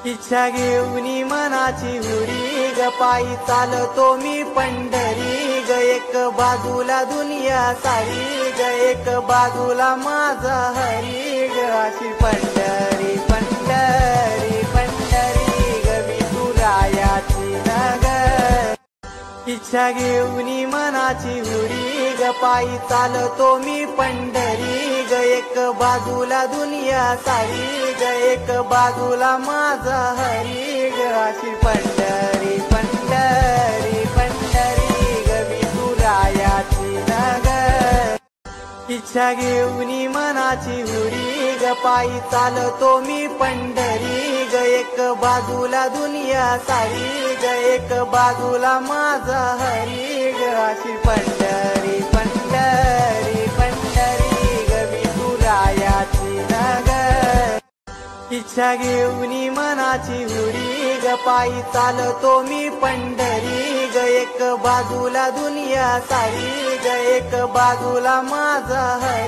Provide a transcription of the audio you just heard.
इच्छा घेऊनी मनाची हुरी ग पायी चालतो मी पंढरी ग एक बाजूला दुनिया सारी ग एक बाजूला माझा हरी ग अशी पंढरी पंढरी पंढरी ग विठुरायाची नगर। इच्छा घेऊनी मनाची हुरी ग पायी चालतो मी पंढरी ग एक बाजूला दुनिया सारी ग एक बाजूला माझा हरी ग अशी पंढरी पंढरी पंढरी ग विठुरायाची नगर। इच्छा घेऊनी मनाची हुरी ग पायी चालतो मी पंढरी ग एक बाजूला दुनिया सारी ग एक बाजूला माझा हरी ग अशी पंढरी पंढरी पंढरी ग विठुरायाची नगर। इच्छा घेऊनी मनाची हुरी ग पायी चालतो मी पंढरी ग एक बाजूला दुनिया सारी ग एक बाजूला माझा हरी